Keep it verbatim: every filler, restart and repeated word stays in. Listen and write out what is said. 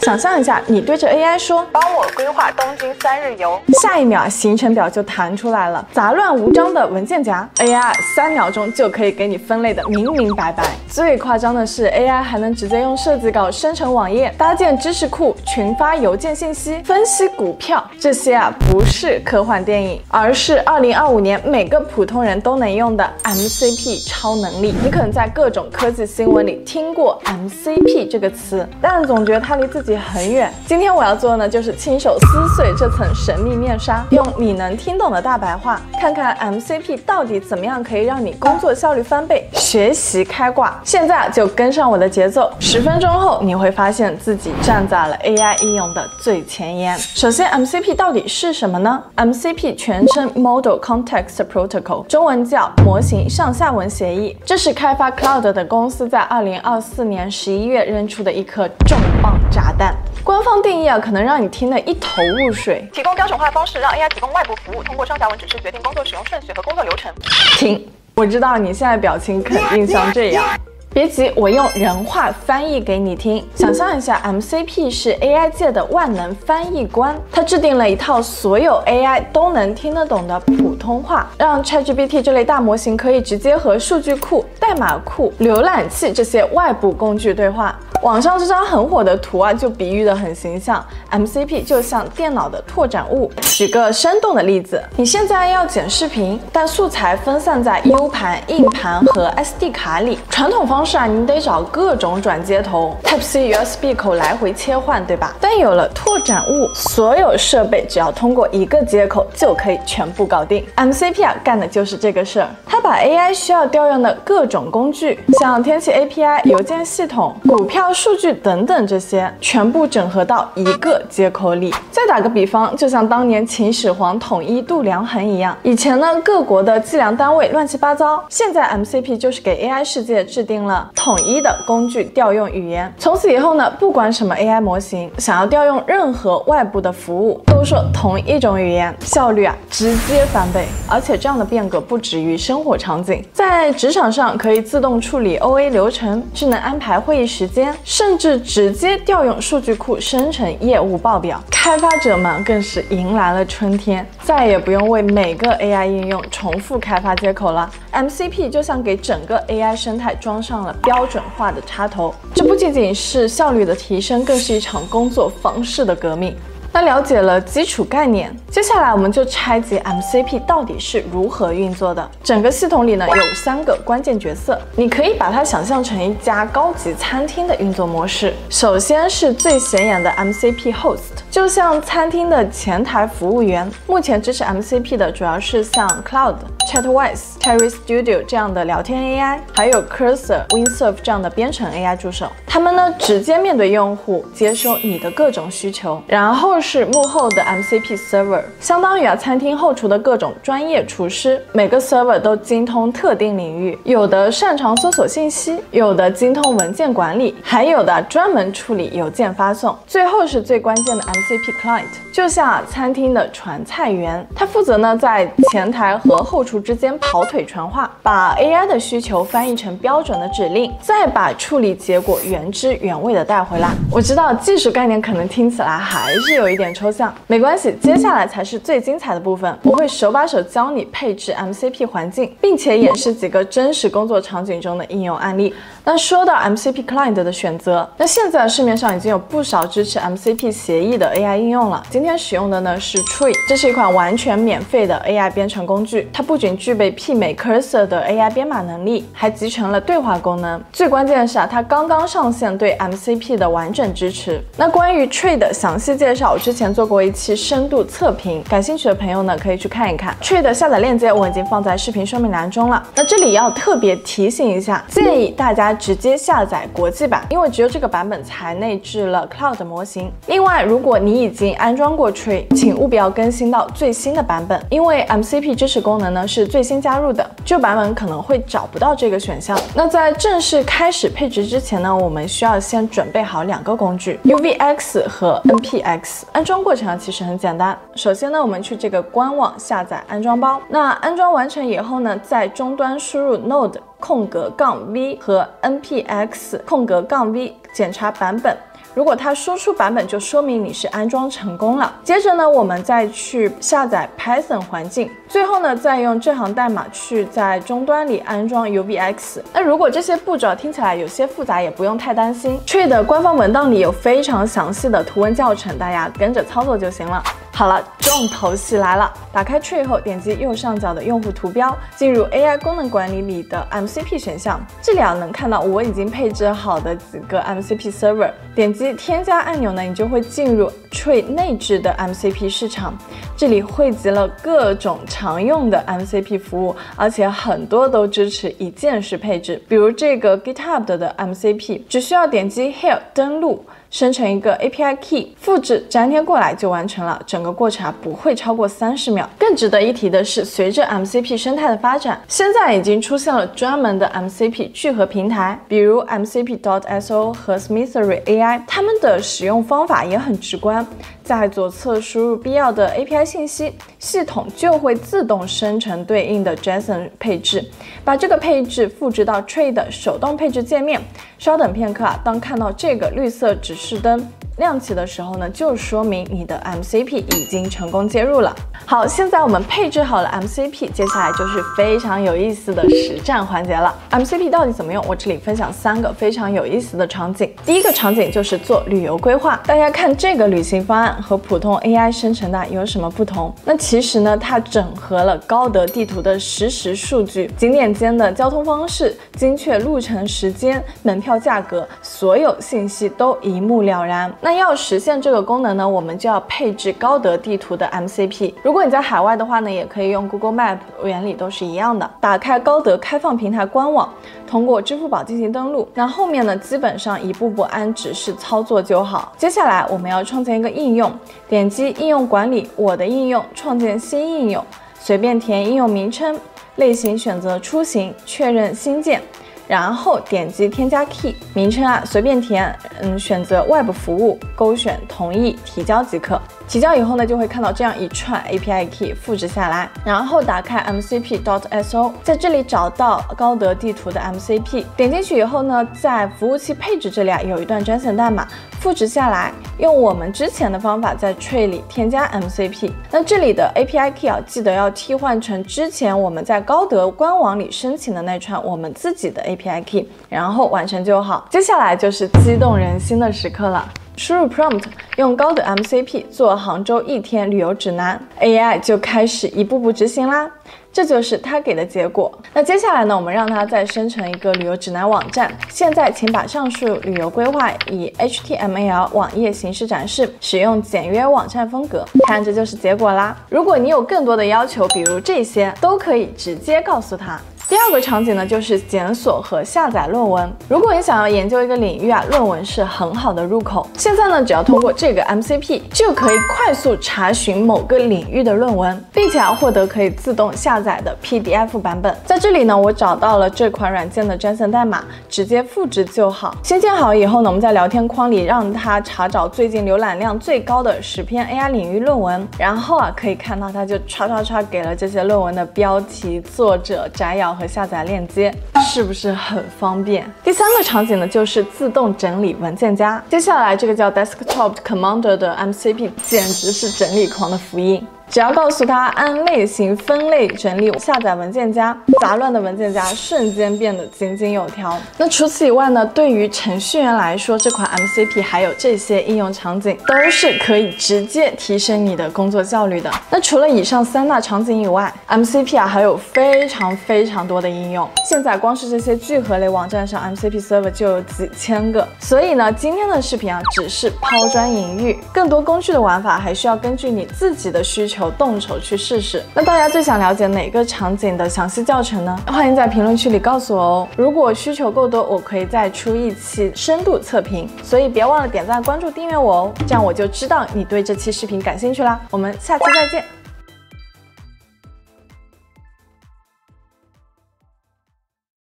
想象一下，你对着 A I 说， 帮我规划东京三日游， 下一秒行程表就弹出来了。杂乱无章的文件夹 ，A I 三秒钟就可以给你分类的明明白白。最夸张的是 ，A I 还能直接用设计稿生成网页，搭建知识库，群发邮件信息，分析股票。这些啊，不是科幻电影，而是二零二五年每个普通人都能用的 M C P 超能力。你可能在各种科技新闻里听过 M C P 这个词，但总觉得它离自己很远。今天我要做的呢，就是亲手撕碎这层神秘面纱，用你能听懂的大白话，看看 M C P 到底怎么样可以让你工作效率翻倍，学习开挂。现在就跟上我的节奏，十分钟后你会发现自己站在了 A I 应用的最前沿。首先 ，M C P 到底是什么呢 ？M C P 全称 Model Context Protocol， 中文叫模型上下文协议。这是开发 Cloud 的公司在二零二四年十一月扔出的一颗重磅炸弹。官方定义啊，可能让你听得一头雾水。 提供标准化方式，让 A I 提供外部服务，通过上下文指示决定工作使用顺序和工作流程。 停，我知道你现在表情肯定像这样。别急，我用人话翻译给你听。想象一下 ，M C P 是 A I 界的万能翻译官，它制定了一套所有 A I 都能听得懂的普通话，让 ChatGPT 这类大模型可以直接和数据库、代码库、浏览器这些外部工具对话。网上这张很火的图啊，就比喻得很形象 ，M C P 就像电脑的拓展物。举个生动的例子，你现在要剪视频，但素材分散在 U 盘、硬盘和 S D 卡里，传统方式啊，你得找各种转接头 ，Type C、U S B 口来回切换，对吧？但有了拓展物，所有设备只要通过一个接口就可以全部搞定。M C P 啊，干的就是这个事儿。它把 A I 需要调用的各种工具，像天气 A P I、邮件系统、股票数据等等这些，全部整合到一个接口里。再打个比方，就像当年秦始皇统一度量衡一样，以前呢各国的计量单位乱七八糟，现在 M C P 就是给 A I 世界制定了统一的工具调用语言。从此以后呢，不管什么 A I 模型想要调用任何外部的服务，都说同一种语言，效率啊直接翻倍。而且这样的变革不止于生活场景，在职场上可以自动处理 O A 流程，智能安排会议时间，甚至直接调用数据库生成业务报表。开发者们更是迎来了春天，再也不用为每个 A I 应用重复开发接口了。M C P 就像给整个 A I 生态装上了标准化的插头，这不仅仅是效率的提升，更是一场工作方式的革命。那了解了基础概念，接下来我们就拆解 M C P 到底是如何运作的。整个系统里呢有三个关键角色，你可以把它想象成一家高级餐厅的运作模式。首先是最显眼的 M C P Host， 就像餐厅的前台服务员。目前支持 M C P 的主要是像 Cloud、Chatwise、Cherry Studio 这样的聊天 A I， 还有 Cursor、Windsurf 这样的编程 A I 助手。他们呢直接面对用户，接收你的各种需求，然后是幕后的 M C P Server， 相当于啊餐厅后厨的各种专业厨师。每个 Server 都精通特定领域，有的擅长搜索信息，有的精通文件管理，还有的专门处理邮件发送。最后是最关键的 M C P Client， 就像啊餐厅的传菜员，他负责呢在前台和后厨之间跑腿传话，把 A I 的需求翻译成标准的指令，再把处理结果原汁原味的带回来。我知道技术概念可能听起来还是有一点抽象，没关系，接下来才是最精彩的部分。我会手把手教你配置 M C P 环境，并且演示几个真实工作场景中的应用案例。那说到 M C P Client 的选择，那现在市面上已经有不少支持 M C P 协议的 A I 应用了。今天使用的呢是 Tree， 这是一款完全免费的 A I 编程工具。它不仅具备媲美 Cursor 的 A I 编码能力，还集成了对话功能。最关键的是啊，它刚刚上线对 M C P 的完整支持。那关于 Tree 的详细介绍，我之前做过一期深度测评，感兴趣的朋友呢可以去看一看。Tree 的下载链接我已经放在视频说明栏中了。那这里要特别提醒一下，建议大家直接下载国际版，因为只有这个版本才内置了 Cloud 模型。另外，如果你已经安装过 Tree， 请务必要更新到最新的版本，因为 M C P 支持功能呢是最新加入的，旧版本可能会找不到这个选项。那在正式开始配置之前呢，我们需要先准备好两个工具 U V X 和 N P X。安装过程啊其实很简单，首先呢我们去这个官网下载安装包。那安装完成以后呢，在终端输入 node 空格杠 v 和 N P X 空格杠 v 检查版本。 如果它输出版本，就说明你是安装成功了。接着呢，我们再去下载 Python 环境，最后呢，再用这行代码去在终端里安装 U V X。那如果这些步骤听起来有些复杂，也不用太担心 ，Tree 的官方文档里有非常详细的图文教程，大家跟着操作就行了。好了，重头戏来了。打开 Tree 后，点击右上角的用户图标，进入 A I 功能管理里的 M C P 选项。这里啊能看到我已经配置好的几个 M C P server。点击添加按钮呢，你就会进入 Tree 内置的 M C P 市场。这里汇集了各种常用的 M C P 服务，而且很多都支持一键式配置。比如这个 GitHub 的 M C P， 只需要点击 Here 登录。生成一个 A P I key， 复制粘贴过来就完成了，整个过程不会超过三十秒。更值得一提的是，随着 M C P 生态的发展，现在已经出现了专门的 M C P 聚合平台，比如 M C P dot S O 和 Smithery A I， 它们的使用方法也很直观。在左侧输入必要的 A P I 信息，系统就会自动生成对应的 JSON 配置，把这个配置复制到 Tree 的手动配置界面。稍等片刻啊，当看到这个绿色指示灯亮起的时候呢，就说明你的 M C P 已经成功接入了。好，现在我们配置好了 M C P， 接下来就是非常有意思的实战环节了。M C P 到底怎么用？我这里分享三个非常有意思的场景。第一个场景就是做旅游规划。大家看这个旅行方案和普通 A I 生成的有什么不同？那其实呢，它整合了高德地图的实时数据、景点间的交通方式、精确路程时间、门票价格，所有信息都一目了然。那要实现这个功能呢，我们就要配置高德地图的 M C P。如果你在海外的话呢，也可以用 Google Map， 原理都是一样的。打开高德开放平台官网，通过支付宝进行登录。那后面呢，基本上一步步按指示操作就好。接下来我们要创建一个应用，点击应用管理，我的应用，创建新应用，随便填应用名称，类型选择出行，确认新建。然后点击添加 key 名称啊，随便填，嗯，选择 Web 服务，勾选同意，提交即可。提交以后呢，就会看到这样一串 A P I key 复制下来，然后打开 M C P dot S O， 在这里找到高德地图的 M C P， 点进去以后呢，在服务器配置这里啊有一段 JSON 代码，复制下来，用我们之前的方法在 Tree 里添加 M C P。那这里的 A P I key 啊，记得要替换成之前我们在高德官网里申请的那串我们自己的 A P I key， 然后完成就好。接下来就是激动人心的时刻了。输入 prompt， 用高德 M C P 做杭州一天旅游指南 ，A I 就开始一步步执行啦。这就是它给的结果。那接下来呢，我们让它再生成一个旅游指南网站。现在，请把上述旅游规划以 H T M L 网页形式展示，使用简约网站风格。看，这就是结果啦。如果你有更多的要求，比如这些，都可以直接告诉它。第二个场景呢，就是检索和下载论文。如果你想要研究一个领域啊，论文是很好的入口。现在呢，只要通过这个 M C P， 就可以快速查询某个领域的论文，并且要获得可以自动下载的 P D F 版本。在这里呢，我找到了这款软件的 JSON 代码，直接复制就好。新建好以后呢，我们在聊天框里让它查找最近浏览量最高的十篇 A I 领域论文，然后啊，可以看到它就唰唰唰给了这些论文的标题、作者、摘要和下载链接，是不是很方便？第三个场景呢，就是自动整理文件夹。接下来这个叫 Desktop Commander 的 M C P 简直是整理狂的福音。只要告诉他按类型分类整理下载文件夹，杂乱的文件夹瞬间变得井井有条。那除此以外呢，对于程序员来说，这款 M C P 还有这些应用场景都是可以直接提升你的工作效率的。那除了以上三大场景以外 ，M C P 啊还有非常非常多的应用。现在光是这些聚合类网站上 M C P server 就有几千个。所以呢，今天的视频啊只是抛砖引玉，更多工具的玩法还需要根据你自己的需求动手去试试。那大家最想了解哪个场景的详细教程呢？欢迎在评论区里告诉我哦。如果需求够多，我可以再出一期深度测评，所以别忘了点赞、关注、订阅我哦，这样我就知道你对这期视频感兴趣啦。我们下期再见。